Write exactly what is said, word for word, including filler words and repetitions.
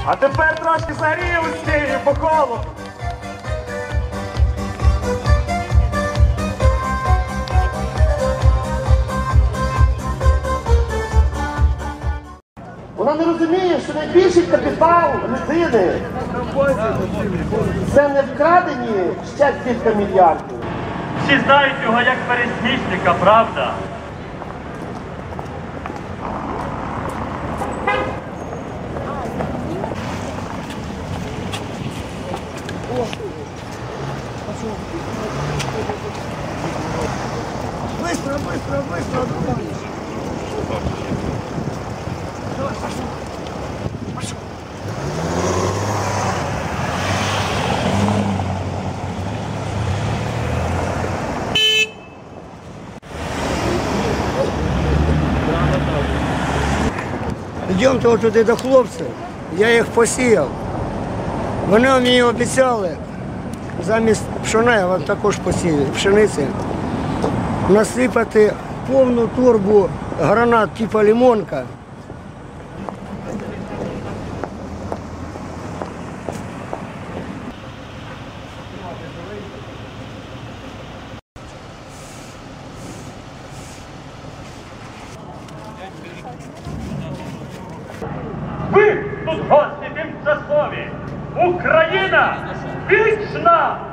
А тепер трошки загріємо з цією по колу. Вона не розуміє, що найбільший капітал людини – це не вкрадені ще кілька мільярдів. Всі знають його як пересмішника, правда? Быстро, быстро, быстро! Йдемте туди до хлопців, я їх посіяв. Вони мені обіцяли, замість пшона я вам також посію, пшениці, насипати повну торбу гранат типу лимонка. Ви тут гості тимчасові! Україна вічна!